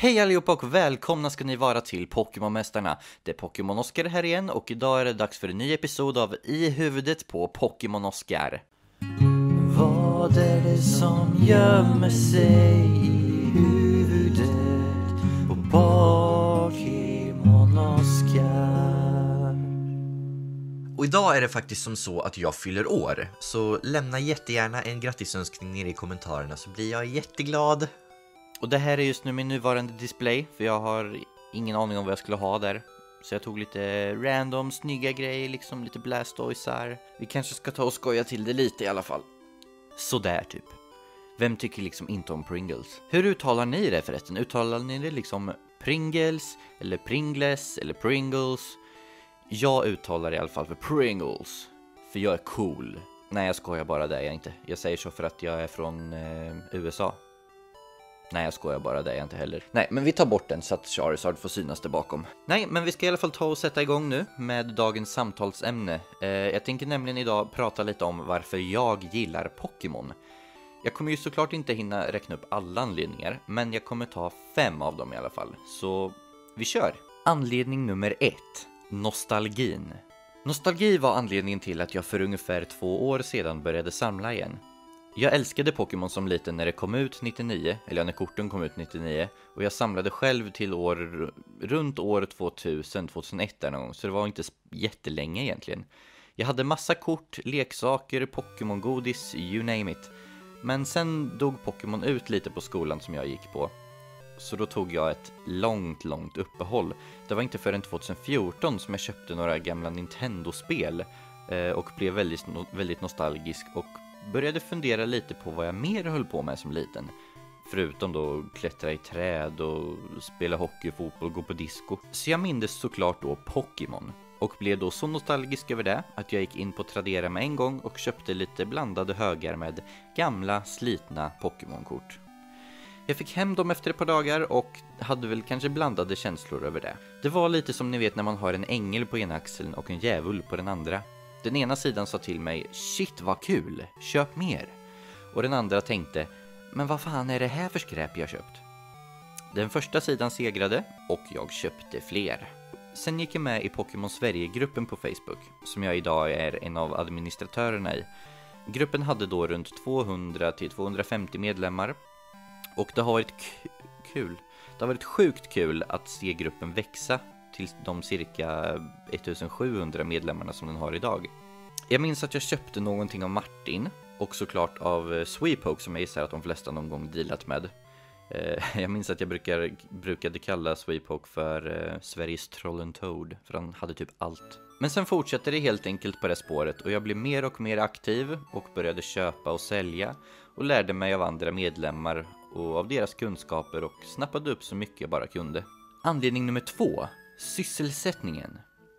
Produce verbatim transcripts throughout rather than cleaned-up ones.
Hej allihopa och välkomna ska ni vara till Pokémon-mästarna. Det är Pokémon Oscar här igen och idag är det dags för en ny episod av I huvudet på Pokémon Oscar. Vad är det som gömmer sig i huvudet på Pokémon Oscar? Och idag är det faktiskt som så att jag fyller år, så lämna jättegärna en grattisönskning nere i kommentarerna så blir jag jätteglad. Och det här är just nu min nuvarande display, för jag har ingen aning om vad jag skulle ha där. Så jag tog lite random, snygga grejer, liksom lite Blastoisear. Vi kanske ska ta och skoja till det lite i alla fall. Sådär typ. Vem tycker liksom inte om Pringles? Hur uttalar ni det förresten? Uttalar ni det liksom Pringles, eller Pringles, eller Pringles? Jag uttalar det i alla fall för Pringles, för jag är cool. Nej, jag skojar bara, det är jag inte. Jag säger så för att jag är från eh, U S A. Nej, jag skojar bara, det är jag inte heller. Nej, men vi tar bort den så att Charizard får synas där bakom. Nej, men vi ska i alla fall ta och sätta igång nu med dagens samtalsämne. Eh, jag tänker nämligen idag prata lite om varför jag gillar Pokémon. Jag kommer ju såklart inte hinna räkna upp alla anledningar, men jag kommer ta fem av dem i alla fall. Så vi kör! Anledning nummer ett. Nostalgin. Nostalgi var anledningen till att jag för ungefär två år sedan började samla igen. Jag älskade Pokémon som liten när det kom ut nittionio, eller när korten kom ut nittionio, och jag samlade själv till år, runt år tvåtusen, tvåtusenett där någon gång, så det var inte jättelänge egentligen. Jag hade massa kort, leksaker, Pokémon-godis, you name it. Men sen dog Pokémon ut lite på skolan som jag gick på. Så då tog jag ett långt, långt uppehåll. Det var inte förrän tjugohundrafjorton som jag köpte några gamla Nintendo-spel eh, och blev väldigt, väldigt nostalgisk och började fundera lite på vad jag mer höll på med som liten. Förutom då klättra i träd och spela hockey, fotboll, gå på disco. Så jag mindes såklart då Pokémon. Och blev då så nostalgisk över det att jag gick in på Tradera med en gång och köpte lite blandade högar med gamla, slitna Pokémon-kort. Jag fick hem dem efter ett par dagar och hade väl kanske blandade känslor över det. Det var lite som ni vet när man har en ängel på ena axeln och en djävul på den andra. Den ena sidan sa till mig, shit vad kul, köp mer. Och den andra tänkte, men vad fan är det här för skräp jag köpt? Den första sidan segrade och jag köpte fler. Sen gick jag med i Pokémon Sverige-gruppen på Facebook, som jag idag är en av administratörerna i. Gruppen hade då runt tvåhundra till tvåhundrafemtio medlemmar. Och det har varit kul. Det har varit sjukt kul att se gruppen växa till de cirka ettusensjuhundra medlemmarna som den har idag. Jag minns att jag köpte någonting av Martin och såklart av Sweepoke som jag gissar att de flesta någon gång dealat med. Jag minns att jag brukar, brukade kalla Sweepoke för Sveriges Troll and Toad, för han hade typ allt. Men sen fortsatte det helt enkelt på det spåret och jag blev mer och mer aktiv och började köpa och sälja och lärde mig av andra medlemmar och av deras kunskaper och snappade upp så mycket jag bara kunde. Anledning nummer två. Sysselsättningen.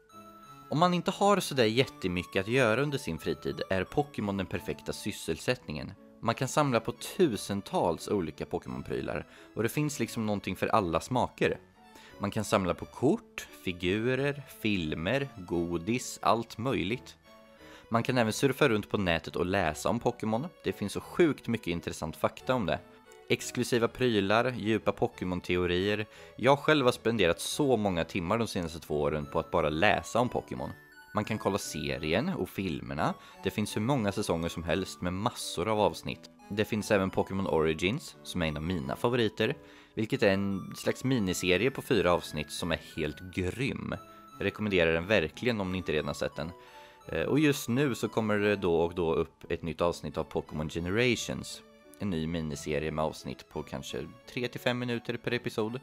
Om man inte har sådär jättemycket att göra under sin fritid är Pokémon den perfekta sysselsättningen. Man kan samla på tusentals olika Pokémon-prylar och det finns liksom någonting för alla smaker. Man kan samla på kort, figurer, filmer, godis, allt möjligt. Man kan även surfa runt på nätet och läsa om Pokémon. Det finns så sjukt mycket intressant fakta om det. Exklusiva prylar, djupa Pokémon-teorier. Jag själv har spenderat så många timmar de senaste två åren på att bara läsa om Pokémon. Man kan kolla serien och filmerna. Det finns hur många säsonger som helst med massor av avsnitt. Det finns även Pokémon Origins, som är en av mina favoriter. Vilket är en slags miniserie på fyra avsnitt som är helt grym. Jag rekommenderar den verkligen om ni inte redan sett den. Och just nu så kommer det då och då upp ett nytt avsnitt av Pokémon Generations. En ny miniserie med avsnitt på kanske tre till fem minuter per episod.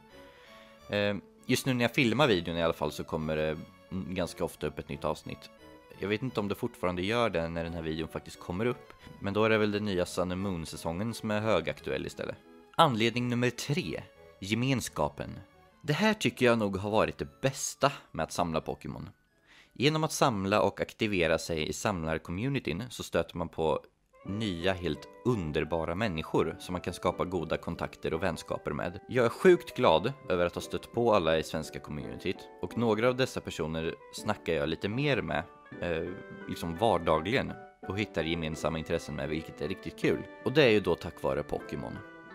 Just nu när jag filmar videon i alla fall så kommer det ganska ofta upp ett nytt avsnitt. Jag vet inte om det fortfarande gör det när den här videon faktiskt kommer upp. Men då är det väl den nya Sun and Moon-säsongen som är högaktuell istället. Anledning nummer tre. Gemenskapen. Det här tycker jag nog har varit det bästa med att samla Pokémon. Genom att samla och aktivera sig i samlarcommunityn så stöter man på nya, helt underbara människor som man kan skapa goda kontakter och vänskaper med. Jag är sjukt glad över att ha stött på alla i svenska communityt och några av dessa personer snackar jag lite mer med eh, liksom vardagligen och hittar gemensamma intressen med, vilket är riktigt kul. Och det är ju då tack vare Pokémon.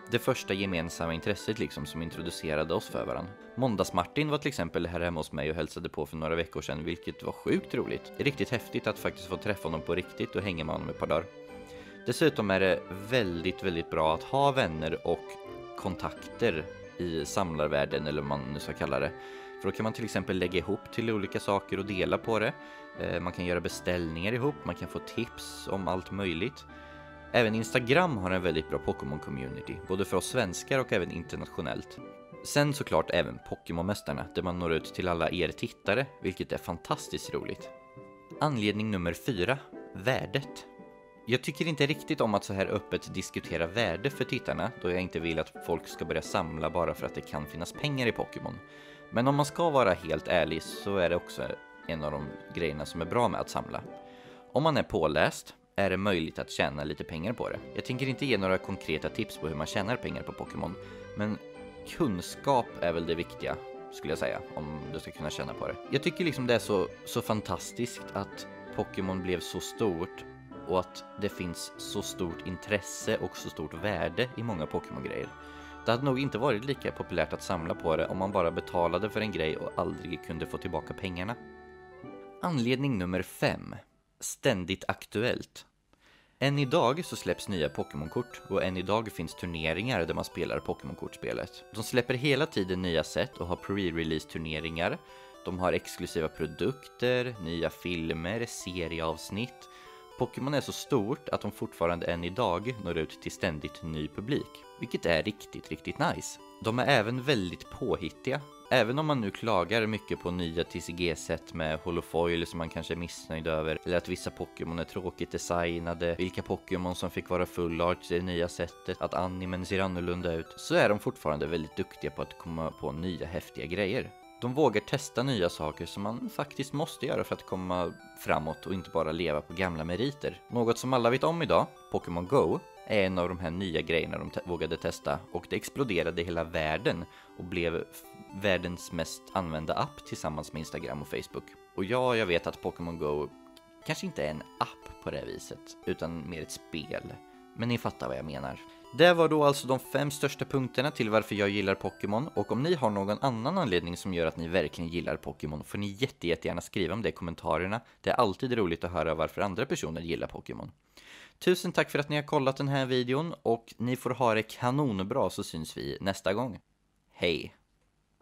Det första gemensamma intresset liksom som introducerade oss för varandra. Måndags-Martin var till exempel här hemma hos mig och hälsade på för några veckor sedan, vilket var sjukt roligt. Det är riktigt häftigt att faktiskt få träffa honom på riktigt och hänga med honom ett par dagar. Dessutom är det väldigt, väldigt bra att ha vänner och kontakter i samlarvärlden, eller vad man nu ska kalla det. För då kan man till exempel lägga ihop till olika saker och dela på det. Man kan göra beställningar ihop, man kan få tips om allt möjligt. Även Instagram har en väldigt bra Pokémon-community, både för oss svenskar och även internationellt. Sen såklart även Pokémon-mästarna, där man når ut till alla er tittare, vilket är fantastiskt roligt. Anledning nummer fyra, värdet. Jag tycker inte riktigt om att så här öppet diskutera värde för tittarna, då jag inte vill att folk ska börja samla bara för att det kan finnas pengar i Pokémon. Men om man ska vara helt ärlig så är det också en av de grejerna som är bra med att samla. Om man är påläst är det möjligt att tjäna lite pengar på det. Jag tänker inte ge några konkreta tips på hur man tjänar pengar på Pokémon, men kunskap är väl det viktiga, skulle jag säga, om du ska kunna tjäna på det. Jag tycker liksom det är så, så fantastiskt att Pokémon blev så stort och att det finns så stort intresse och så stort värde i många Pokémon-grejer. Det hade nog inte varit lika populärt att samla på det om man bara betalade för en grej och aldrig kunde få tillbaka pengarna. Anledning nummer fem. Ständigt aktuellt. Än idag så släpps nya Pokémon-kort och än idag finns turneringar där man spelar Pokémon-kortspelet. De släpper hela tiden nya sätt och har pre-release turneringar. De har exklusiva produkter, nya filmer, serieavsnitt. Pokémon är så stort att de fortfarande än idag når ut till ständigt ny publik, vilket är riktigt, riktigt nice. De är även väldigt påhittiga. Även om man nu klagar mycket på nya T C G-sätt med holofoil som man kanske är missnöjd över, eller att vissa Pokémon är tråkigt designade, vilka Pokémon som fick vara full art i det nya sättet, att animen ser annorlunda ut, så är de fortfarande väldigt duktiga på att komma på nya häftiga grejer. De vågar testa nya saker som man faktiskt måste göra för att komma framåt och inte bara leva på gamla meriter. Något som alla vet om idag, Pokémon Go, är en av de här nya grejerna de te- vågade testa, och det exploderade hela världen och blev världens mest använda app tillsammans med Instagram och Facebook. Och ja, jag vet att Pokémon Go kanske inte är en app på det viset, utan mer ett spel. Men ni fattar vad jag menar. Det var då alltså de fem största punkterna till varför jag gillar Pokémon, och om ni har någon annan anledning som gör att ni verkligen gillar Pokémon får ni jätte, jättegärna skriva om det i kommentarerna. Det är alltid roligt att höra varför andra personer gillar Pokémon. Tusen tack för att ni har kollat den här videon, och ni får ha det kanonbra, så syns vi nästa gång. Hej!